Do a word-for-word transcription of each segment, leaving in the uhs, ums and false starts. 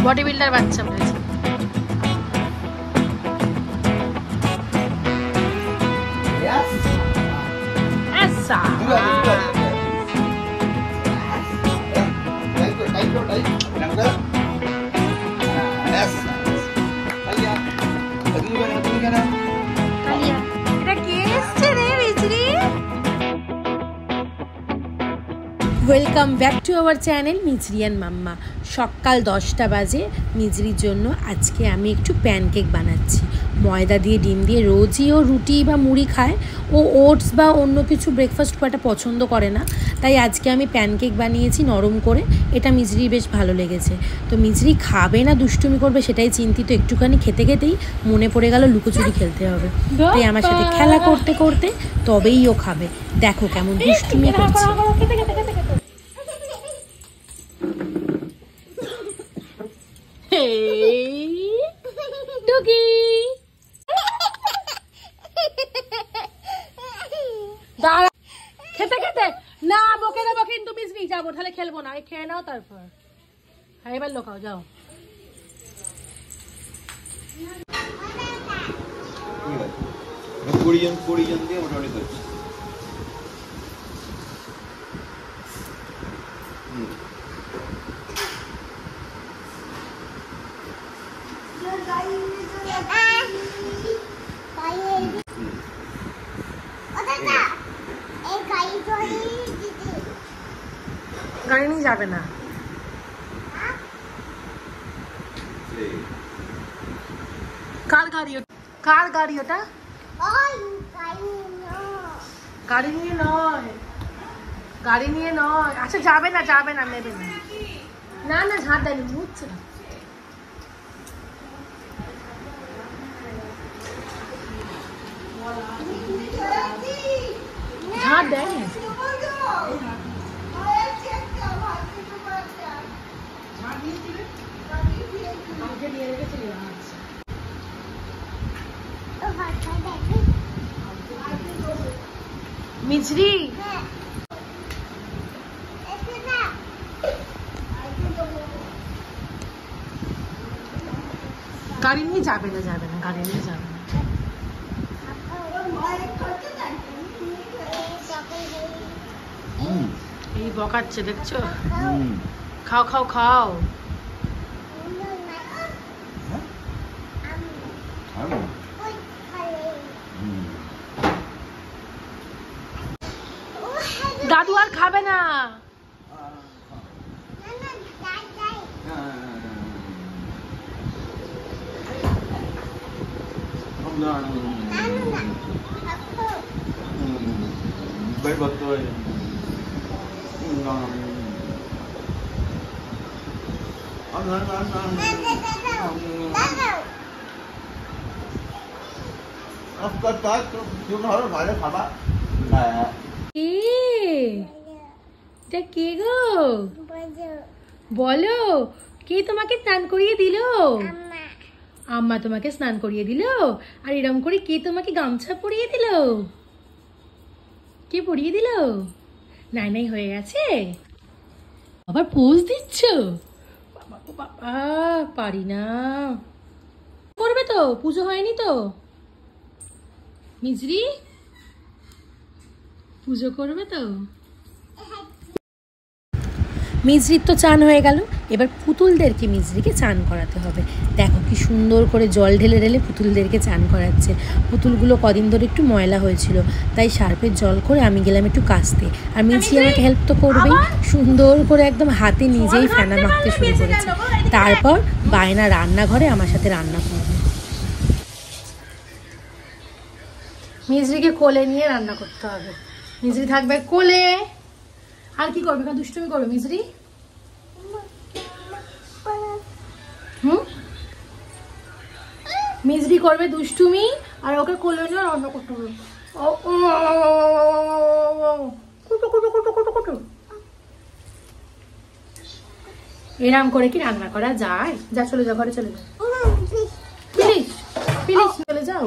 Body builder বাচ্চা বলেছে। Welcome back to our channel Misri and mamma. সকাল দশটা বাজে। মিজরির জন্য আজকে আমি একটু প্যানকেক বানাচ্ছি ময়দা দিয়ে ডিম দিয়ে। রোজই ও রুটি বা মুড়ি খায়, ও ওটস বা অন্য কিছু ব্রেকফাস্ট খুব একটা পছন্দ করে না, তাই আজকে আমি প্যানকেক বানিয়েছি নরম করে। এটা মিজরি বেশ ভালো লেগেছে। তো মিজরি খাবে না দুষ্টুমি করবে সেটাই চিন্তিত। একটুখানি খেতে খেতেই মনে পড়ে গেল লুকোচুরি খেলতে হবে, তাই আমার সাথে খেলা করতে করতে তবেই ও খাবে। দেখো কেমন দুষ্টুমি করছে। খেতে খেতে না বকে দেবো কিন্তু মিজরি, যাবো তাহলে খেলবো না, খেয়ে নাও তারপর। হ্যাঁ এবার লোকাও যাও। কুড়ি জন কুড়ি জন দিয়ে মোটামুটি করছি। গাড়ি নিয়ে যাবে না। কার গাড়ি? কার গাড়ি ওটা? গাড়ি নিয়ে নয়, গাড়ি নিয়ে নয়। আচ্ছা যাবে না, যাবে না, নেবে না। না না ঝাঁট দেয়নি, বুঝছে না। ঝাঁট দেয়নি। মিজরি গাড়ি নিয়ে যাবে না, যাবে না, গাড়ি নিয়ে যাবে না। এই বকাচ্ছে দেখছো? খাও খাও খাও। দাদু আর খাবে না। কে গো বলো? কে তোমাকে স্নান করিয়ে দিল? আম্মা তোমাকে স্নান করিয়ে দিল। আর এরকম করে কে তোমাকে গামছা পরিয়ে দিল? কে পরিয়ে দিল? নাই নাই হয়ে গেছে। আবার পোজ দিচ্ছ? বাবা বাবা পারি না। করবে তো? পুজো হয়নি তো? মিজরি পুজো করবে তো? মিজরির তো চান হয়ে গেল, এবার পুতুলদেরকে মিজরিকে চান করাতে হবে। দেখো কি সুন্দর করে জল ঢেলে ঢেলে পুতুলদেরকে চান করাচ্ছে। পুতুলগুলো কদিন ধরে একটু ময়লা হয়েছিল, তাই সার্ফের জল করে আমি গেলাম একটু কাচতে। আর মিজরি আমাকে হেল্প তো করবেই। সুন্দর করে একদম হাতে নিজেই ফেনা মাখতে শুরু করেছে। তারপর বায়না রান্নাঘরে আমার সাথে রান্না করবে। মিজরিকে কোলে নিয়ে রান্না করতে হবে। মিজরি থাকবে কোলে। আর কি করবে? দুষ্টুমি করবে মিজরি। হুম মিজরি করবে দুষ্টুমি, আর ওকে কোলে নিয়ে রান্না করতে হবে। এরম করে কি রান্না করা যায়? যা চলে যাও, ঘরে চলে যাও। প্লিজ প্লিজ চলে যাও।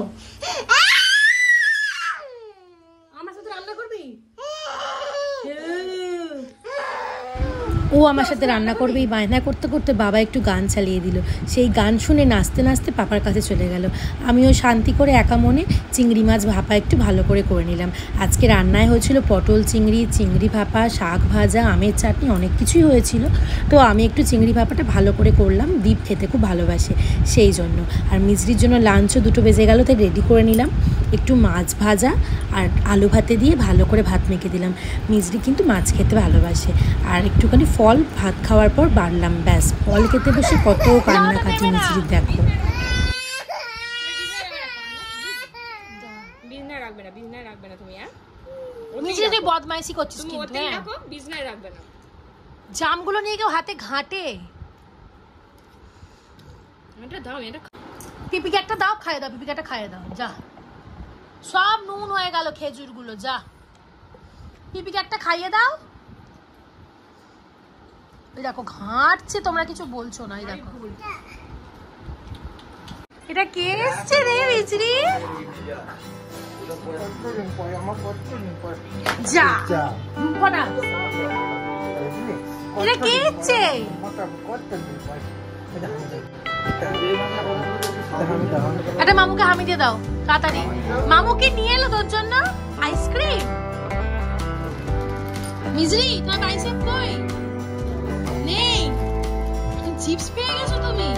আমার সাথে রান্না করবি? ও আমার সাথে রান্না করবে, এই বায়না করতে করতে বাবা একটু গান চালিয়ে দিল। সেই গান শুনে নাচতে নাচতে পাপার কাছে চলে গেল। আমিও শান্তি করে একা মনে চিংড়ি মাছ ভাপা একটু ভালো করে করে নিলাম। আজকে রান্নায় হয়েছিল পটল চিংড়ি, চিংড়ি ভাপা, শাক ভাজা, আমের চাটনি, অনেক কিছুই হয়েছিল। তো আমি একটু চিংড়ি ভাপাটা ভালো করে করলাম, দীপ খেতে খুব ভালোবাসে সেই জন্য। আর মিজরির জন্য লাঞ্চও দুটো বেজে গেল, তাই রেডি করে নিলাম। একটু মাছ ভাজা আর আলু ভাতে দিয়ে ভালো করে ভাত মেখে দিলাম। মিজরি কিন্তু মাছ খেতে ভালোবাসে। আর একটুখানি ফল ভাত খাওয়ার পর বাড়লাম, ব্যাস। ফল খেতে বসে কত কান্নাকাটি মিজরি দেখো। বদমাইশি করছিস কিন্তু, জামগুলো নিয়ে কেউ হাতে ঘাটে। পিপিকে একটা দাও, খাইয়ে দাও, পিপিকে একটা খাইয়ে দাও, যা। সব নুন হয়ে গেল খেজুর গুলো, যা পিপিকে একটা খাইয়ে দাও। এই দেখো ঘাটছে, তোমরা কিছু বলছো না। এই দেখো এটা কে এসছে রে মিজরি? যা এটা কে এসছে? একটা মামুকে হামি দিয়ে দাও তাড়াতাড়ি। মামুকে নিয়ে এলো তোর জন্য আইসক্রিম। মিজরি তোমার বাইসেপ কই? নেই, চিপস পেয়ে গেছো তুমি।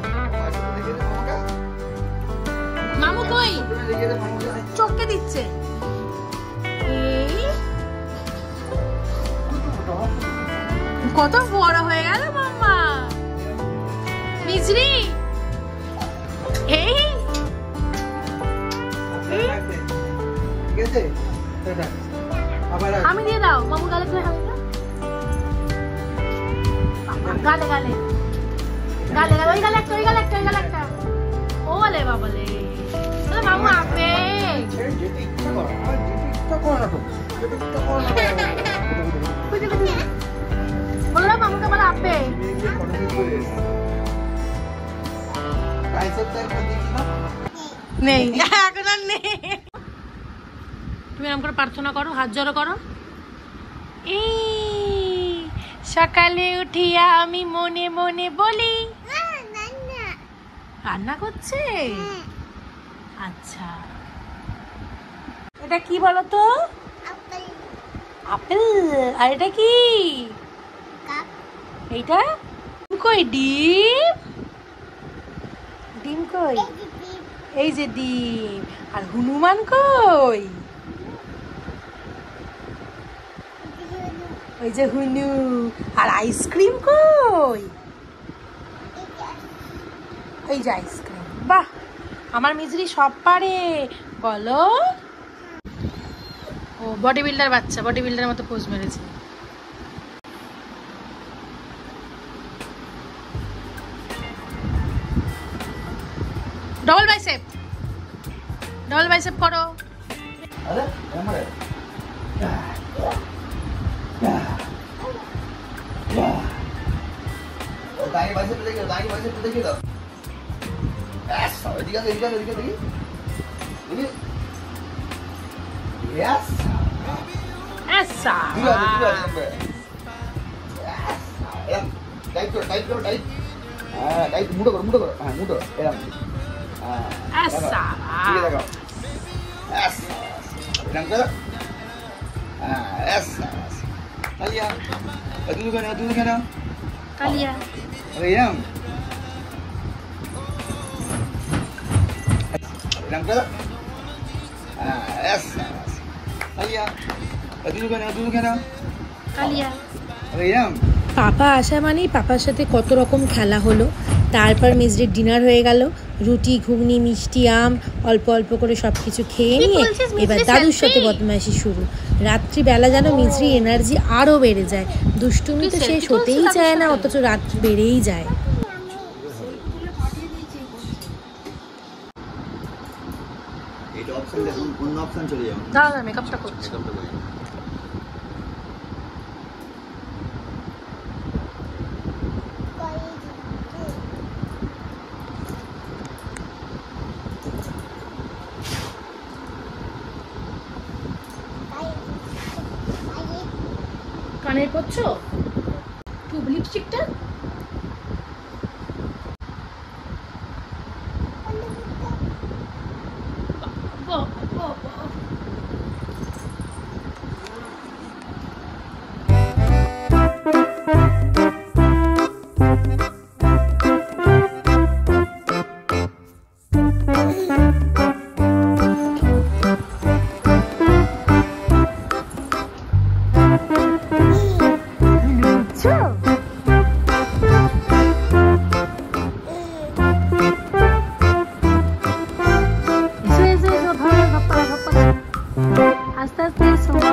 মামু কই? চোখকে দিচ্ছে। কত বড় হয়ে গেল মাম্মা। মিজরি এই আমি দিয়ে দাও মামু গালে, তুমি হামি দাও। গালে গালে গালে গালে ওই গালে একটা, ওই গালে একটা, ওই গালে একটা। ও বলে বাবলে মামু আপে বলো মামুকে বলো আপে। নেই এখন আর নেই। তুমি এরকম করে প্রার্থনা করো, হাত জড়ো করো। এই সকালে উঠিয়া আমি মনে মনে বলি। রান্না করছে? আচ্ছা এটা কি বলো তো? আপেল। আর এটা কি? এইটা কই? ডিম। ডিম কই? এই যে ডিম। আর হনুমান কই? ওই যে হুনু। আর আইসক্রিম কই? এই যে আইসক্রিম। বাহ, আমার মিজরি সব পারে বলো। ও বডি বিল্ডার বাচ্চা, বডি বিল্ডারের মতো পোজ মেরেছে। ডবল বাইসেপ, ডবল বাইসেপ করো। আরে আমারে দাই বাইসেপ দেখো, দাই বাইসেপ দেখো দাও। এস এদিকে এদিকে এদিকে দেখি দেখি। ইয়েস এসা দিও দিও দিও। এম টাইট করো, টাইট করো, টাইট। হ্যাঁ টাইট, মুড়ো করো, মুড়ো করো। হ্যাঁ মুড়ো এরকম। হ্যাঁ এসা ঠিক আছে। এসা এরকম করো। হ্যাঁ এসা কালিয়া তুই কেন তুই কেন কালিয়া এরকম এরকম করো। হ্যাঁ এসা কালিয়া তুই কেন তুই কেন কালিয়া এরকম। পাপা আসা মানেই পাপার সাথে কত রকম খেলা হলো। তারপর মিজরির ডিনার হয়ে গেল। রুটি, ঘুগনি, মিষ্টি, আম অল্প অল্প করে সব কিছু খেয়ে নিয়ে এবার দাদুর সাথে বদমাইশি শুরু। রাত্রিবেলা যেন মিজরি এনার্জি আরও বেড়ে যায়। দুষ্টুমি তো শেষ হতেই চায় না, অথচ রাত্রি বেড়েই যায়। দাঁড়া মেকআপটা করছি। কানে পড়ছো? খুব লিপস্টিকটা আস্তে আস্তে শোয়া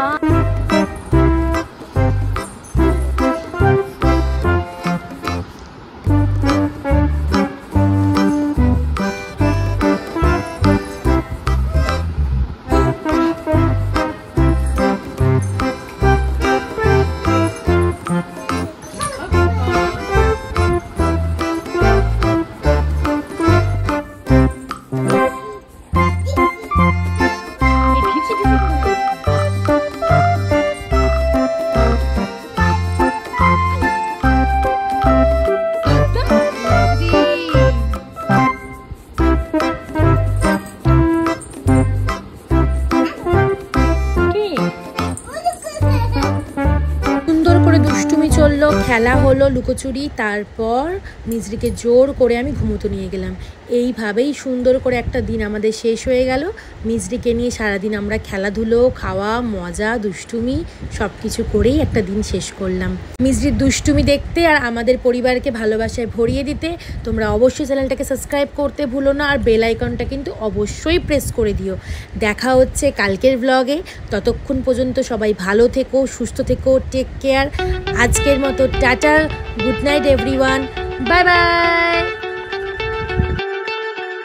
চললো, খেলা হলো লুকোচুরি। তারপর মিজরিকে জোর করে আমি ঘুমোতে নিয়ে গেলাম। এইভাবেই সুন্দর করে একটা দিন আমাদের শেষ হয়ে গেল। মিজরিকে নিয়ে সারাদিন আমরা খেলাধুলো, খাওয়া, মজা, দুষ্টুমি সব কিছু করেই একটা দিন শেষ করলাম। মিজরির দুষ্টুমি দেখতে আর আমাদের পরিবারকে ভালোবাসায় ভরিয়ে দিতে তোমরা অবশ্যই চ্যানেলটাকে সাবস্ক্রাইব করতে ভুলো না, আর বেল আইকনটা কিন্তু অবশ্যই প্রেস করে দিও। দেখা হচ্ছে কালকের ব্লগে। ততক্ষণ পর্যন্ত সবাই ভালো থেকো, সুস্থ থেকো, টেক কেয়ার। আজকের মতো tata, good night everyone, bye by.